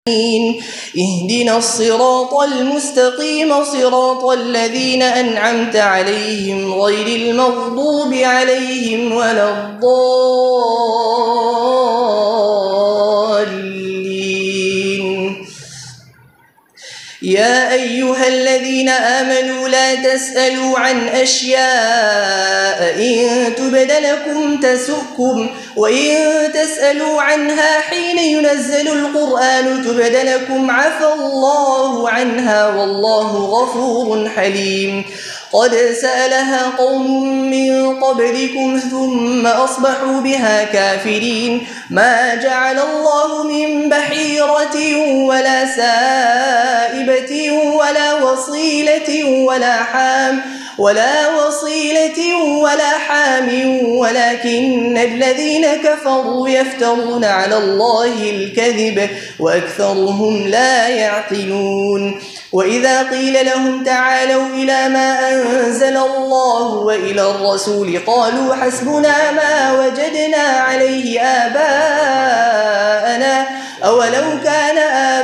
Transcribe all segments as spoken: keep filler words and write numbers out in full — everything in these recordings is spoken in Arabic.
اهدنا الصراط المستقيم صراط الذين أنعمت عليهم غير المغضوب عليهم ولا الضالين. يا أيها الذين آمنوا لا تسألوا عن أشياء إن تبد لكم تسؤكم وإن تسألوا عنها حين ينزل القرآن تبد لكم عفى الله عنها والله غفور حليم. قد سألها قوم من قبلكم ثم أصبحوا بها كافرين. ما جعل الله من بحيرة ولا سائبة ولا وصيلة ولا حام ولا وصيلة ولا حام ولكن الذين كفروا يفترون على الله الكذب وأكثرهم لا يعقلون. وإذا قيل لهم تعالوا إلى ما أنزل الله وإلى الرسول قالوا حسبنا ما وجدنا عليه آباءنا أولو كان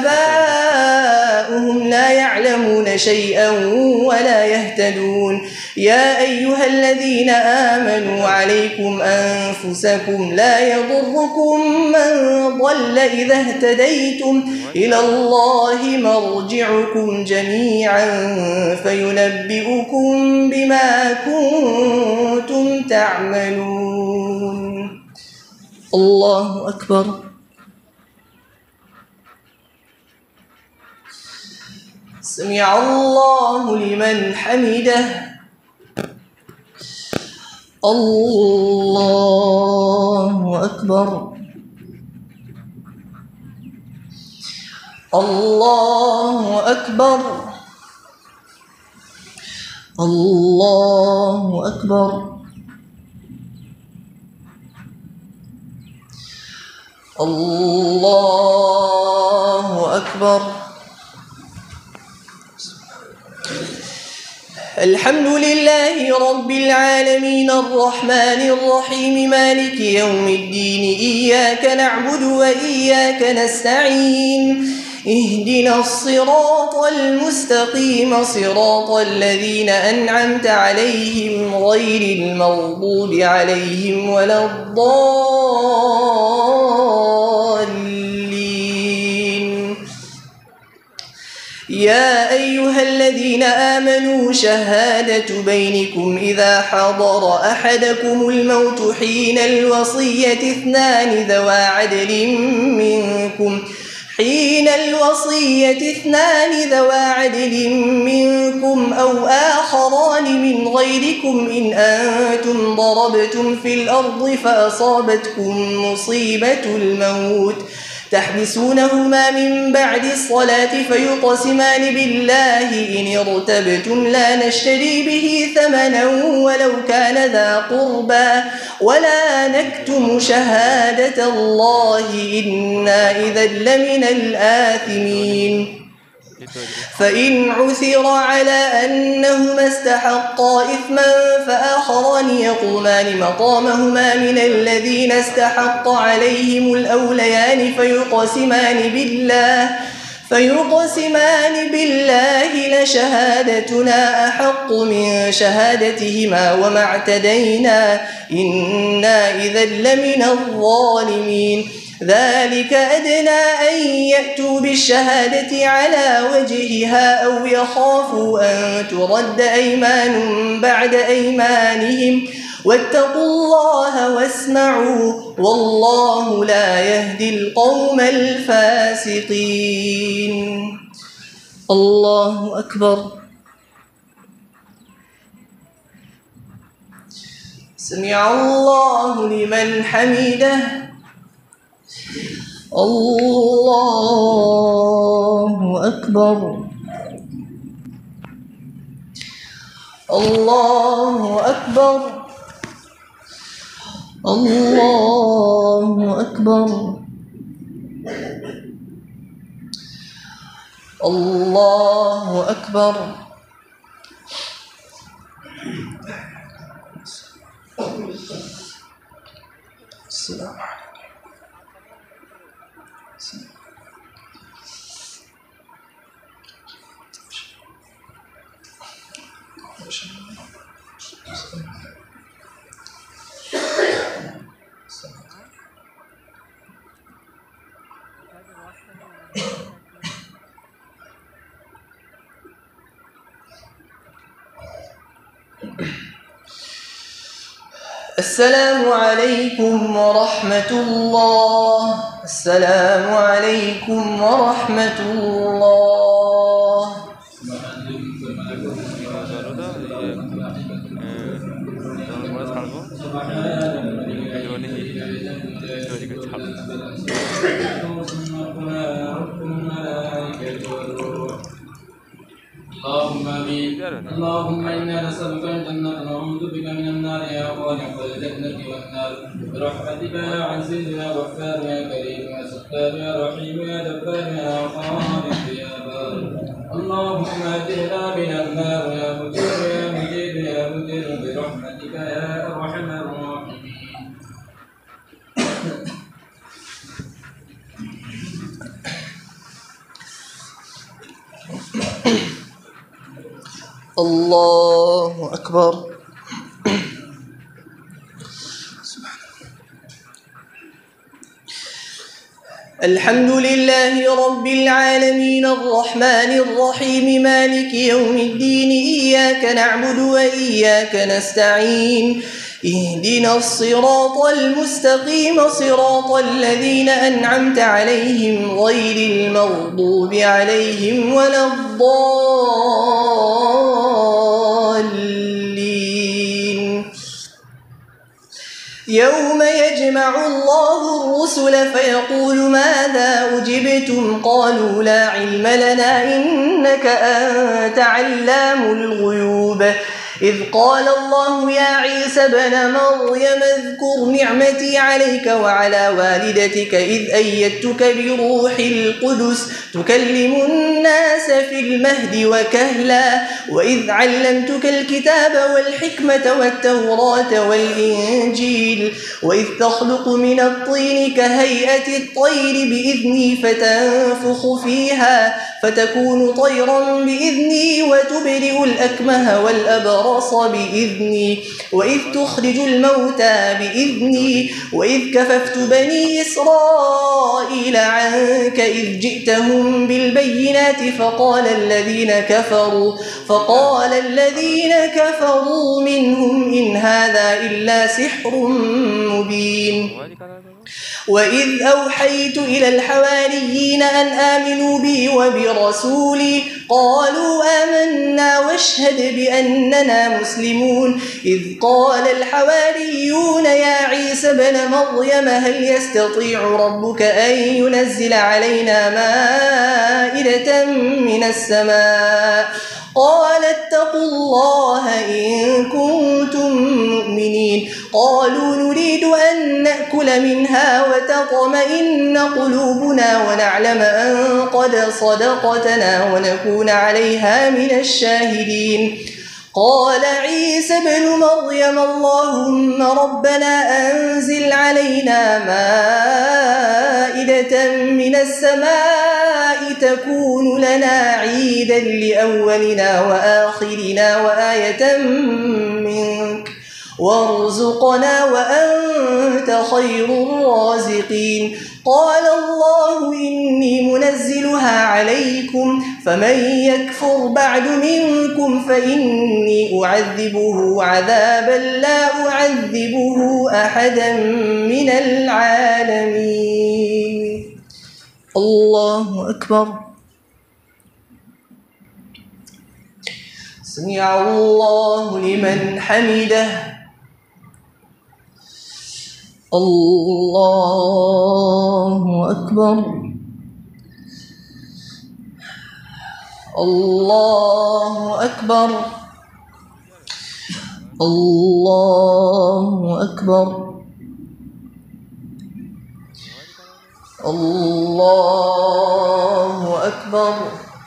آباؤهم لا يعلمون شيئا ولا يهتدون. يا أيها الذين آمنوا عليكم أنفسكم لا يضركم من ضل إذا اهتديتم إلى الله مرجعكم جميعا فينبئكم بما كنتم تعملون. الله أكبر. سمع الله لمن حمده. الله أكبر. الله أكبر. الله أكبر. الله أكبر. الحمد لله رب العالمين الرحمن الرحيم مالك يوم الدين إياك نعبد وإياك نستعين اهدنا الصراط المستقيم صراط الذين أنعمت عليهم غير المغضوب عليهم ولا الضالين. يا أيها الذين آمنوا شهادة بينكم إذا حضر أحدكم الموت حين الوصية اثنان ذوى عدل منكم حين الوصية اثنان ذوى عدل منكم أو آخران من غيركم إن أنتم ضربتم في الأرض فأصابتكم مصيبة الموت تحبسونهما من بعد الصلاة فيقسمان بالله إن ارتبتم لا نشتري به ثمنا ولو كان ذا قربى ولا نكتم شهادة الله إنا إذا لمن الآثمين. فإن عثر على أنهما استحقا إثما فآخران يقومان مقامهما من الذين استحق عليهم الأوليان فيقسمان بالله فيقسمان بالله لشهادتنا أحق من شهادتهما وما اعتدينا إنا إذا لمن الظالمين. ذلك أدنى أن يأتوا بالشهادة على وجهها أو يخافوا أن ترد أيمان بعد أيمانهم واتقوا الله واسمعوا والله لا يهدي القوم الفاسقين. الله أكبر. سمع الله لمن حمده. الله أكبر. الله أكبر. الله أكبر. الله أكبر. السلام عليكم. السلام عليكم ورحمة الله. السلام عليكم ورحمة الله. اللهم امين. اللهم انا نسالك الجنه ونعوذ بك من النار يا خالق الجنه والنار برحمتك يا عزيز يا غفار يا كريم يا ستار يا رحيم يا جبار يا خالق يا بار. اللهم اجرنا من النار يا مجير يا مجير يا مجير برحمتك يا ارحم الراحمين. الله أكبر. الحمد لله رب العالمين الرحمن الرحيم مالك يوم الدين إياك نعبد وإياك نستعين اهدنا الصراط المستقيم صراط الذين أنعمت عليهم غير المغضوب عليهم ولا الضالين. يوم يجمع الله الرسل فيقول ماذا أجبتم قالوا لا علم لنا إنك أنت علام الغيوب. إذ قال الله يا عيسى ابن مريم اذكر نعمتي عليك وعلى والدتك إذ أيدتك بروح القدس تكلم الناس في المهد وكهلا وإذ علمتك الكتاب والحكمة والتوراة والإنجيل وإذ تخلق من الطين كهيئة الطير بإذني فتنفخ فيها فتكون طيرا بإذني وتبرئ الأكمه والأبرص بإذني وإذ تخرج الموتى بإذني وإذ كففت بني إسرائيل عنك إذ جئتهم بالبينات فقال الذين كفروا فقال الذين كفروا منهم إن هذا إلا سحر مبين. وإذ أوحيت إلى الحواريين أن آمنوا بي وبرسولي قالوا آمنا واشهد بأننا مسلمون. إذ قال الحواريون يا عيسى ابن مريم هل يستطيع ربك أن ينزل علينا مائدة من السماء قال اتقوا الله إن كنتم مؤمنين. قالوا نريد أن نأكل منها وتطمئن قلوبنا ونعلم أن قد صدقتنا ونكون عليها من الشاهدين. قال عيسى ابن مريم اللهم ربنا أنزل علينا مائدة من السماء تكون لنا عيدا لأولنا وآخرنا وآية منك وارزقنا وأنت خير الرازقين. قال الله إني منزلها عليكم فمن يكفر بعد منكم فإني أعذبه عذابا لا أعذبه أحدا من العالمين. الله أكبر. سمع الله لمن حمده. الله أكبر. الله أكبر. الله أكبر. الله أكبر.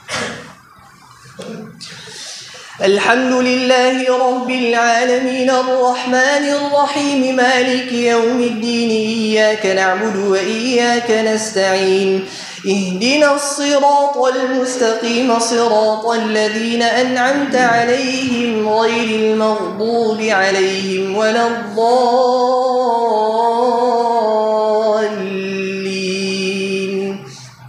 الحمد لله رب العالمين الرحمن الرحيم مالك يوم الدين إياك نعبد وإياك نستعين اهدنا الصراط المستقيم صراط الذين أنعمت عليهم غير المغضوب عليهم ولا الضالين.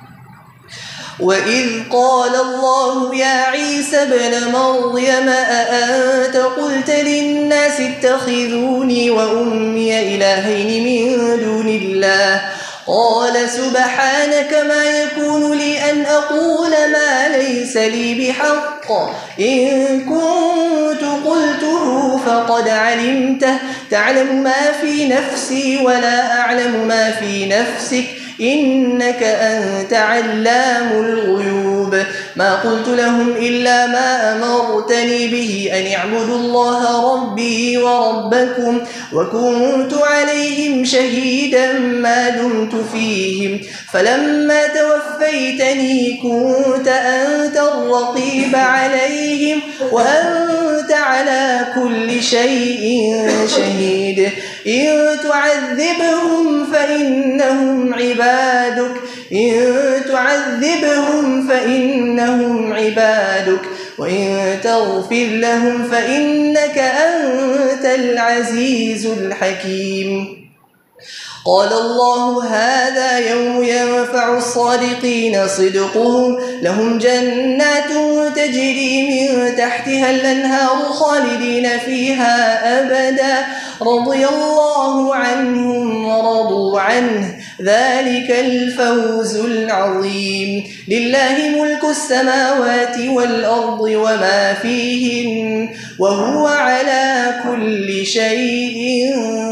وإذ قال الله يا عيسى ابن مريم أأنت قلت للناس اتخذوني وأمي إلهين من دون الله قال سبحانك ما يكون لي أن أقول ما ليس لي بحق إن كنت قلته فقد علمته تعلم ما في نفسي ولا أعلم ما في نفسك إنك أنت علام الغيوب ما قلت لهم إلا ما أمرتني به أن اعبدوا الله ربي وربكم وكنت عليهم شهيدا ما دمت فيهم فلما توفيتني كنت أنت الرقيب عليهم وأنت على كل شيء شهيد إن تعذبهم فإنهم عبادك إن تعذبهم فإنهم عبادك وإن تغفر لهم فإنك أنت العزيز الحكيم. قال الله هذا يوم ينفع الصادقين صدقهم لهم جنات تجري من تحتها الأنهار خالدين فيها أبدا رضي الله عنهم ورضوا عنه ذلك الفوز العظيم. لله ملك السماوات والأرض وما فيهن وهو على كل شيء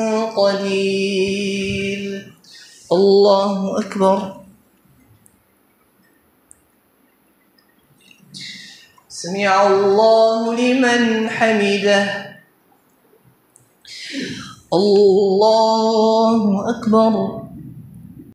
قدير. الله أكبر. سمع الله لمن حمده. الله أكبر.